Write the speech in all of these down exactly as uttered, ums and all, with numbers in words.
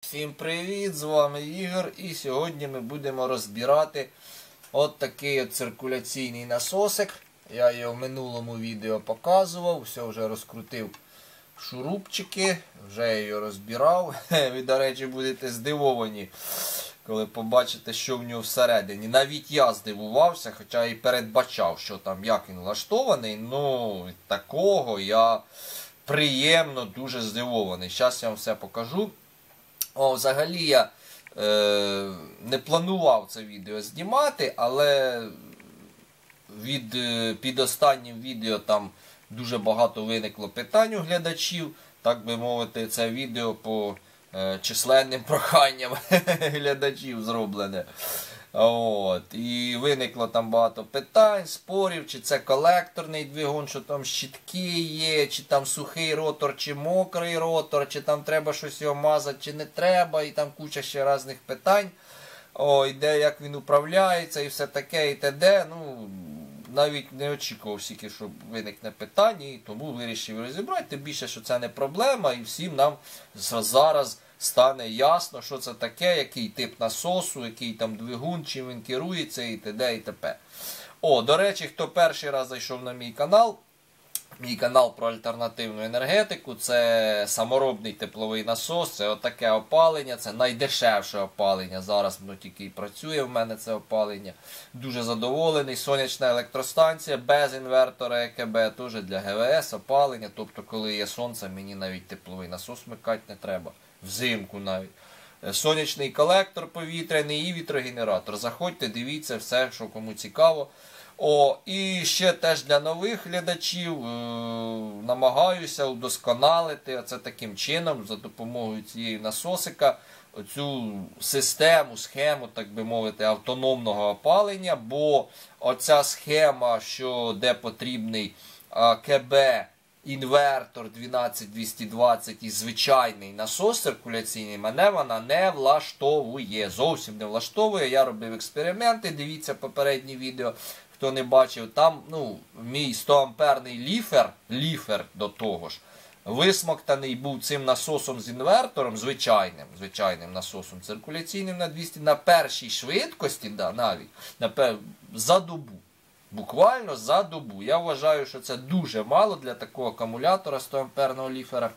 Всім привіт! З вами Ігор, і сьогодні ми будемо розбирати от такий от циркуляційний насосик. Я його в минулому відео показував, все вже розкрутив шурупчики, вже його розбирав. Ви, до речі, будете здивовані, коли побачите, що в нього всередині. Навіть я здивувався, хоча і передбачав, що там, як він влаштований, ну від такого я приємно дуже здивований. Зараз я вам все покажу. О, взагалі я е, не планував це відео знімати, але від, під останнім відео там дуже багато виникло питань у глядачів. Так би мовити, це відео по е, численним проханням глядачів зроблене. От. І виникло там багато питань, спорів, чи це колекторний двигун, що там щітки є, чи там сухий ротор, чи мокрий ротор, чи там треба щось його мазати, чи не треба, і там куча ще різних питань. О, і де, як він управляється, і все таке, і т.д. Ну, навіть не очікував стільки, що виникне питання, і тому вирішив розібрати. Тим більше, що це не проблема, і всім нам зараз стане ясно, що це таке, який тип насосу, який там двигун, чим він керується і т.д. і т.п. О, до речі, хто перший раз зайшов на мій канал, мій канал про альтернативну енергетику, це саморобний тепловий насос, це отаке опалення, це найдешевше опалення. Зараз воно тільки і працює в мене це опалення. Дуже задоволений, сонячна електростанція без інвертора е ка бе, теж для ге ве ес опалення, тобто коли є сонце, мені навіть тепловий насос вмикати не треба. Взимку навіть. Сонячний колектор повітряний і вітрогенератор. Заходьте, дивіться все, що кому цікаво. О, і ще теж для нових глядачів е намагаюся удосконалити оце таким чином, за допомогою цієї насосика, оцю систему, схему, так би мовити, автономного опалення, бо оця схема, що де потрібний е ка бе, інвертор дванадцять двісті двадцять і звичайний насос циркуляційний, мене вона не влаштовує. Зовсім не влаштовує. Я робив експерименти, дивіться попередні відео, хто не бачив. Там ну, мій сто амперний ліфер, ліфер до того ж, висмоктаний був цим насосом з інвертором, звичайним, звичайним насосом циркуляційним на двісті, на першій швидкості, да, навіть, на, за добу. Буквально за добу. Я вважаю, що це дуже мало для такого акумулятора сто амперного ліфера.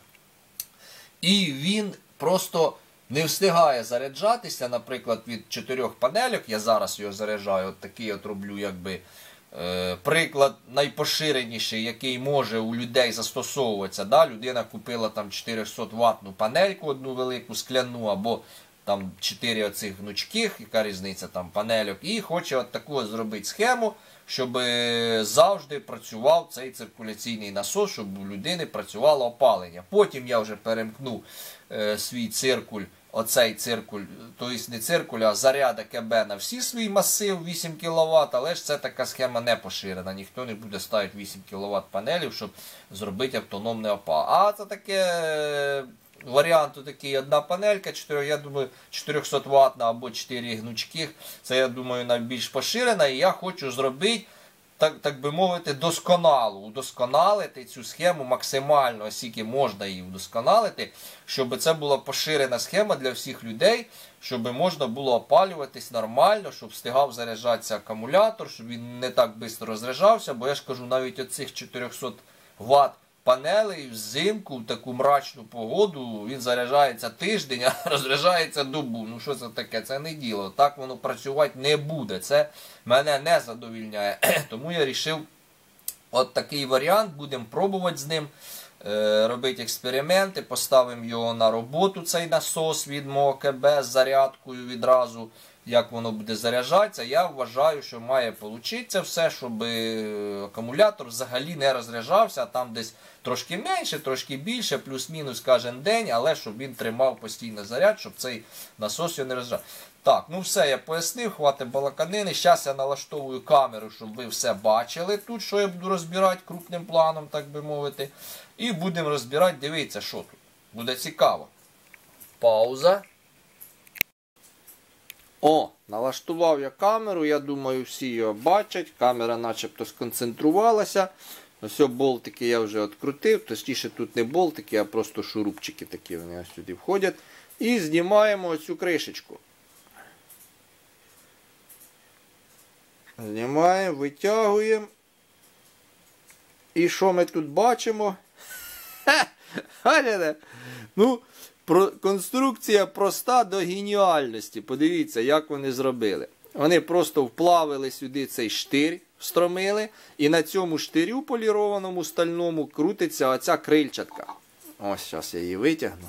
І він просто не встигає заряджатися, наприклад, від чотирьох панельок. Я зараз його заряджаю, от такий от роблю, якби, е, приклад найпоширеніший, який може у людей застосовуватися. Да? Людина купила там чотириста ваттну панельку, одну велику скляну, або там чотири оцих гнучких, яка різниця там панельок, і хоче от таку от зробити схему, щоб завжди працював цей циркуляційний насос, щоб у людини працювало опалення. Потім я вже перемкну е, свій циркуль, оцей циркуль, тобто не циркуль, а заряд е ка бе на всі свій масив вісім кіловат, але ж це така схема не поширена. Ніхто не буде ставити вісім кіловат панелів, щоб зробити автономне опалення. А це таке... Варіант такий, одна панелька, чотири, я думаю, чотириста ваттна або чотири гнучких. Це, я думаю, найбільш поширена. І я хочу зробити, так, так би мовити, досконало. Удосконалити цю схему максимально, оскільки можна її вдосконалити, щоб це була поширена схема для всіх людей, щоб можна було опалюватись нормально, щоб встигав заряджатися акумулятор, щоб він не так швидко розряджався. Бо я ж кажу, навіть оцих чотириста ватт панелей взимку в таку мрачну погоду він заряджається тиждень, а розряджається добу. Ну що це таке? Це не діло. Так воно працювати не буде. Це мене не задовільняє. Тому я вирішив от такий варіант. Будемо пробувати з ним е, робити експерименти. Поставимо його на роботу, цей насос від мого ка бе з зарядкою відразу. Як воно буде заряджатися, я вважаю, що має вийти все, щоб акумулятор взагалі не розряджався, а там десь трошки менше, трошки більше, плюс-мінус кожен день, але щоб він тримав постійно заряд, щоб цей насос його не розряджав. Так, ну все, я пояснив, хватить балаканини. Зараз я налаштовую камеру, щоб ви все бачили тут, що я буду розбирати крупним планом, так би мовити. І будемо розбирати, дивіться, що тут. Буде цікаво. Пауза. О, налаштував я камеру, я думаю, всі його бачать. Камера начебто сконцентрувалася. Ось болтики я вже відкрутив, точніше тут не болтики, а просто шурупчики такі, вони ось сюди входять. І знімаємо оцю кришечку. Знімаємо, витягуємо. І що ми тут бачимо? Ха! Ну, про... конструкція проста до геніальності. Подивіться, як вони зробили. Вони просто вплавили сюди цей штир, встромили, і на цьому штирю полірованому стальному крутиться оця крильчатка. Ось, зараз я її витягну.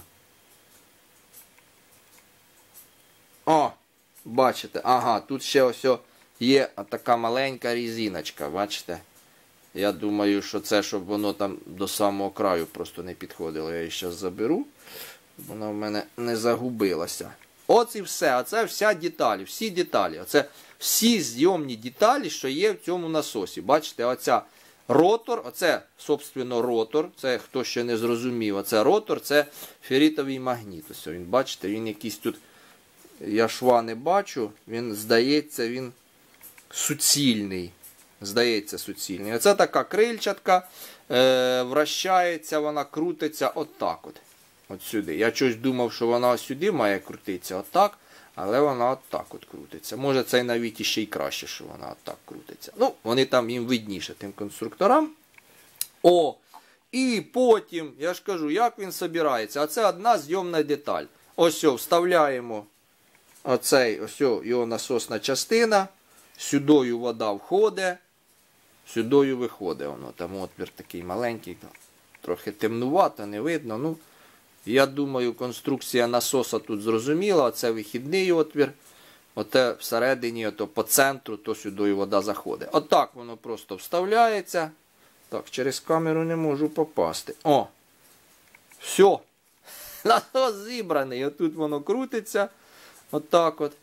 О, бачите, ага, тут ще ось є така маленька різиночка, бачите? Я думаю, що це, щоб воно там до самого краю просто не підходило. Я її зараз заберу, вона в мене не загубилася. Оце і все, оце вся деталі, всі деталі. Оце всі зйомні деталі, що є в цьому насосі. Бачите, оця ротор, оце, собственно, ротор, це хто ще не зрозумів, оце ротор, це ферритовий магніт. Ось він, бачите, він якийсь тут, я шва не бачу, він, здається, він суцільний. Здається, суцільний. Оце така крильчатка, е, вращається, вона крутиться отак от. От сюди. Я щось думав, що вона ось сюди має крутитися отак, але вона отак от крутиться. Може це навіть іще й краще, що вона отак крутиться. Ну, вони там їм видніше, тим конструкторам. О! І потім, я ж кажу, як він собирається. А це одна зйомна деталь. Ось о, вставляємо оцей, ось о, його насосна частина. Сюдою вода входить, сюдою виходить воно. Там отвір такий маленький, трохи темнувато, не видно. Ну, я думаю, конструкція насоса тут зрозуміла. Оце вихідний отвір. Оте всередині, ото по центру, то сюдою вода заходить. Отак воно просто вставляється. Так, через камеру не можу попасти. О! Все. Насос зібраний. Отут воно крутиться. Отак от.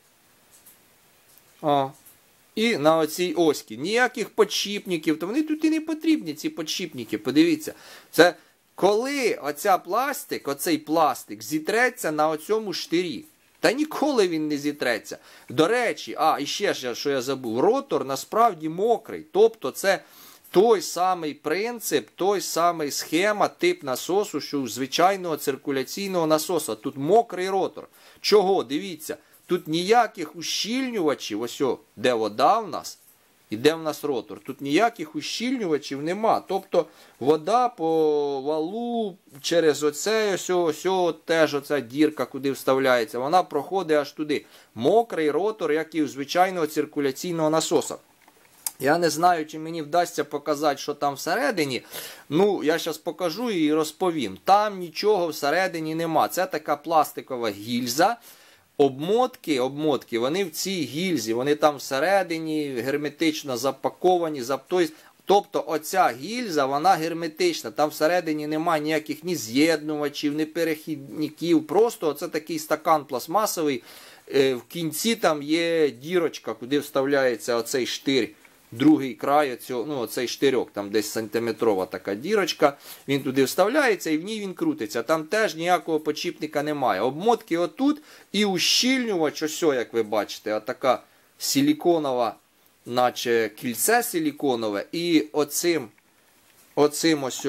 О. І на оцій оські. Ніяких подшипників. То вони тут і не потрібні, ці подшипники. Подивіться. Це коли оця пластик, оцей пластик зітреться на оцьому штирі. Та ніколи він не зітреться. До речі, а, і ще, що я забув. Ротор насправді мокрий. Тобто це той самий принцип, той самий схема, тип насосу, що у звичайного циркуляційного насоса. Тут мокрий ротор. Чого? Дивіться. Тут ніяких ущільнювачів, ось о, де вода в нас, і де в нас ротор. Тут ніяких ущільнювачів нема. Тобто вода по валу через оце, ось, ось, ось теж оця дірка, куди вставляється, вона проходить аж туди. Мокрий ротор, як і у звичайного циркуляційного насоса. Я не знаю, чи мені вдасться показати, що там всередині. Ну, я зараз покажу і розповім. Там нічого всередині нема. Це така пластикова гільза. Обмотки, обмотки, вони в цій гільзі, вони там всередині герметично запаковані. Тобто оця гільза, вона герметична, там всередині немає ніяких ні з'єднувачів, ні перехідників. Просто оце такий стакан пластмасовий. В кінці там є дірочка, куди вставляється оцей штир. Другий край, оцього, ну, оцей штирьок, там десь сантиметрова така дірочка, він туди вставляється і в ній він крутиться. Там теж ніякого подшипника немає. Обмотки отут і ущільнювач, ось, як ви бачите, отака силіконова, наче кільце силіконове, і оцим, оцим ось,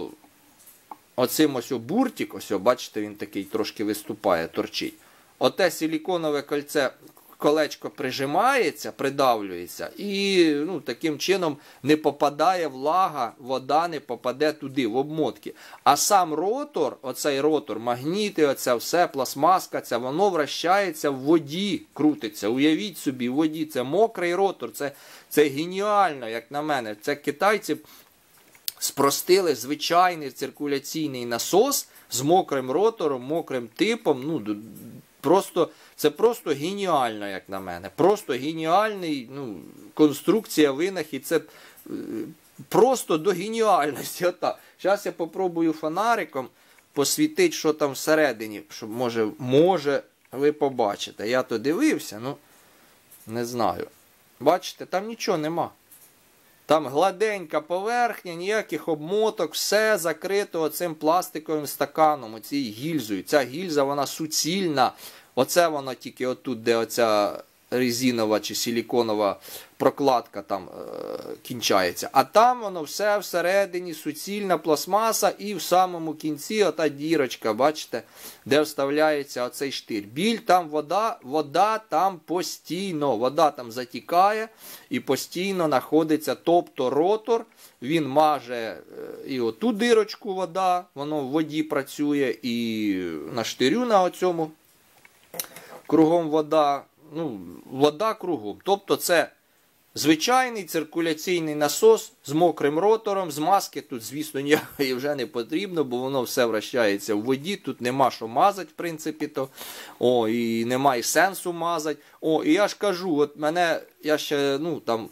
оцим ось буртик, ось, бачите, він такий трошки виступає, торчить. Оте силіконове кольце, колечко прижимається, придавлюється і ну, таким чином не попадає влага, вода не попаде туди, в обмотки. А сам ротор, оцей ротор, магніти, оце все, пластмаска, ця, воно вращається в воді, крутиться. Уявіть собі, в воді. Це мокрий ротор, це, це геніально, як на мене. Це китайці спростили звичайний циркуляційний насос з мокрим ротором, мокрим типом, ну, просто, це просто геніально, як на мене. Просто геніальний, ну, конструкція, винахід. Це просто до геніальності. Отак. Зараз я попробую фонариком посвітити, що там всередині, щоб, може, може ви побачите. Я то дивився, ну, не знаю. Бачите, там нічого нема. Там гладенька поверхня, ніяких обмоток, все закрито оцим пластиковим стаканом, оцією гільзою. Ця гільза, вона суцільна. Оце вона тільки отут, де оця резинова чи силіконова прокладка там е, кінчається. А там воно все всередині, суцільна пластмаса, і в самому кінці ота дірочка, бачите, де вставляється оцей штир. Біль, там вода, вода там постійно, вода там затікає і постійно знаходиться, тобто ротор, він маже і оту дирочку вода, воно в воді працює, і на штирю на оцьому кругом вода, ну, вода кругом. Тобто це звичайний циркуляційний насос з мокрим ротором, змазки тут, звісно, ніякої вже не потрібно, бо воно все вращається в воді, тут нема що мазати, в принципі, то. О, і немає сенсу мазати. О, і я ж кажу, от мене, я ще, ну, там,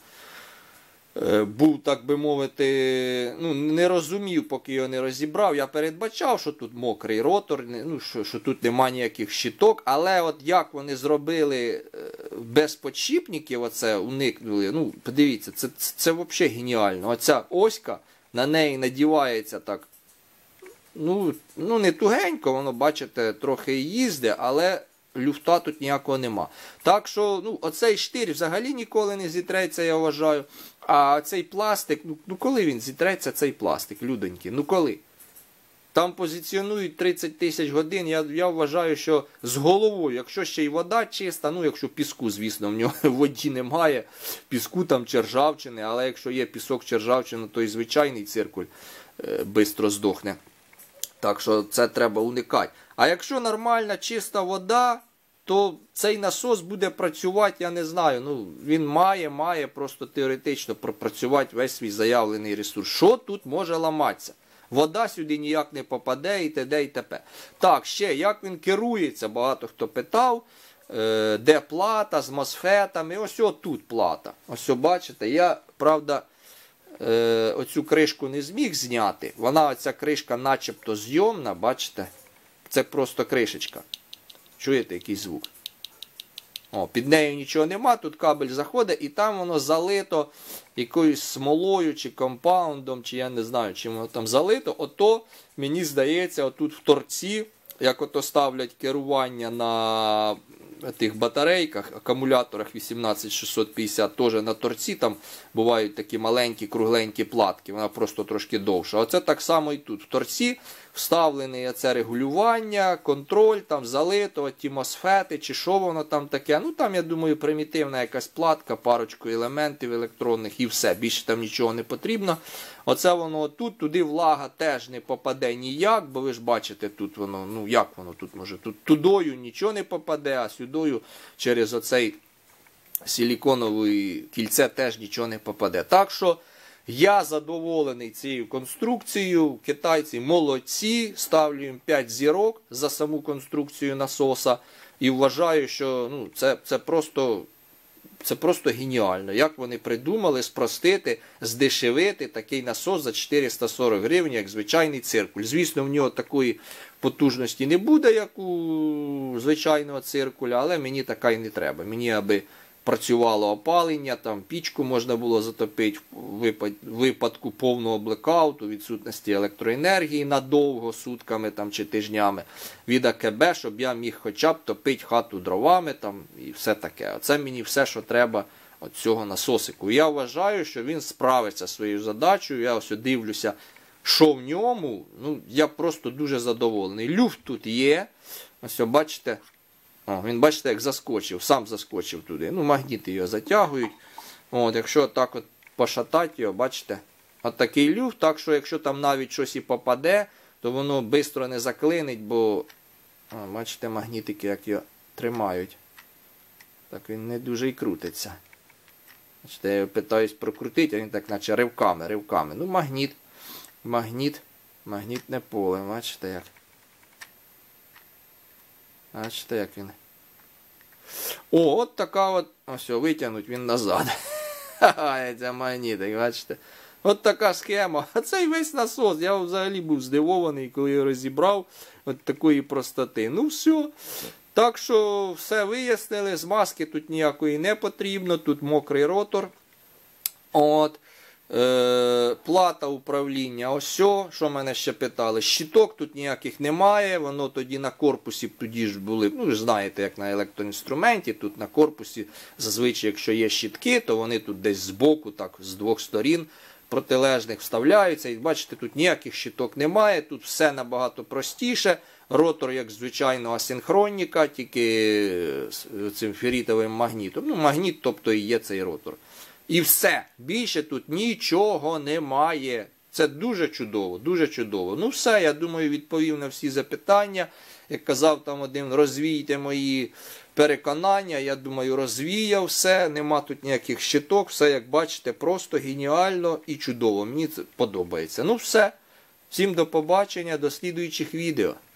був, так би мовити, ну, не розумів, поки його не розібрав. Я передбачав, що тут мокрий ротор, ну, що, що тут немає ніяких щиток, але от як вони зробили без подшипників, оце уникнули, ну, подивіться, це, це, це взагалі геніально. Оця оська, на неї надівається так, ну, ну не тугенько, воно, бачите, трохи їздить, але люфта тут ніякого нема. Так що, ну, оцей штир взагалі ніколи не зітреться, я вважаю. А цей пластик, ну, ну коли він зітреться, цей пластик, людоньки, ну коли? Там позиціонують тридцять тисяч годин, я, я вважаю, що з головою, якщо ще й вода чиста, ну якщо піску, звісно, в нього в воді немає, піску там чи ржавчини, але якщо є пісок чи ржавчина, то і звичайний циркуль е, бистро здохне. Так що це треба уникати. А якщо нормальна, чиста вода, то цей насос буде працювати, я не знаю, ну, він має, має просто теоретично пропрацювати весь свій заявлений ресурс. Що тут може ламатися? Вода сюди ніяк не попаде і т.д. і т.п. Так, ще, як він керується, багато хто питав, е, де плата з мосфетами, ось тут плата. Ось, бачите, я, правда, е, оцю кришку не зміг зняти, вона, оця кришка начебто зйомна, бачите, це просто кришечка. Чуєте, який звук? О, під нею нічого нема, тут кабель заходить і там воно залито якоюсь смолою чи компаундом, чи я не знаю, чим воно там залито. Ото, мені здається, отут в торці, як ото ставлять керування на тих батарейках, акумуляторах вісімнадцять шістсот п'ятдесят, теж на торці там бувають такі маленькі кругленькі платки, вона просто трошки довша. Оце так само і тут. В торці вставлене це регулювання, контроль, там залито, ті мосфети, чи що воно там таке. Ну там, я думаю, примітивна якась платка, парочку елементів електронних і все, більше там нічого не потрібно. Оце воно тут, туди влага теж не попаде ніяк, бо ви ж бачите, тут воно, ну як воно тут може, тут тудою нічого не попаде, а сюдою через оцей силіконове кільце теж нічого не попаде. Так що я задоволений цією конструкцією, китайці молодці, ставлю їм п'ять зірок за саму конструкцію насоса і вважаю, що ну, це, це просто... Це просто геніально, як вони придумали спростити, здешевити такий насос за чотириста сорок гривень, як звичайний циркуль. Звісно, в нього такої потужності не буде, як у звичайного циркуля, але мені така і не треба. Мені, аби працювало опалення, там пічку можна було затопити в випадку повного блекауту, відсутності електроенергії надовго, сутками там, чи тижнями від а ке бе, щоб я міг хоча б топити хату дровами там, і все таке. Оце мені все, що треба від цього насосику. Я вважаю, що він справиться зі своєю задачею. Я ось дивлюся, що в ньому. Ну, я просто дуже задоволений. Люфт тут є. Ось, бачите. О, він, бачите, як заскочив, сам заскочив туди. Ну, магніти його затягують. От, якщо так от пошатати його, бачите, от такий люфт. Так що, якщо там навіть щось і попаде, то воно швидко не заклинить, бо, о, бачите, магнітики, як його тримають. Так він не дуже і крутиться. Бачите, я його питаюсь прокрутити, а він так наче ривками, ривками. Ну, магніт, магніт, магнітне поле, бачите, як. Бачите, як він. О, от така от. Ось, витягнуть він назад. Ха-ха, це магнітик, бачите. От така схема. А цей весь насос. Я взагалі був здивований, коли його розібрав. От такої простоти. Ну все. Так що все вияснили. Змазки тут ніякої не потрібно. Тут мокрий ротор. От. Е, плата управління, ось о, що мене ще питали. Щиток тут ніяких немає, воно тоді на корпусі, тоді ж були, ну ви ж знаєте, як на електроінструменті, тут на корпусі, зазвичай, якщо є щитки, то вони тут десь збоку, так, з двох сторін протилежних вставляються. І бачите, тут ніяких щиток немає, тут все набагато простіше. Ротор, як звичайно, асинхроніка, тільки цим ферритовим магнітом. Ну, магніт, тобто і є цей ротор. І все. Більше тут нічого немає. Це дуже чудово, дуже чудово. Ну все, я думаю, відповів на всі запитання. Як казав там один, розвійте мої переконання. Я думаю, розвіяв все. Нема тут ніяких щиток. Все, як бачите, просто геніально і чудово. Мені це подобається. Ну все. Всім до побачення, до слідуючих відео.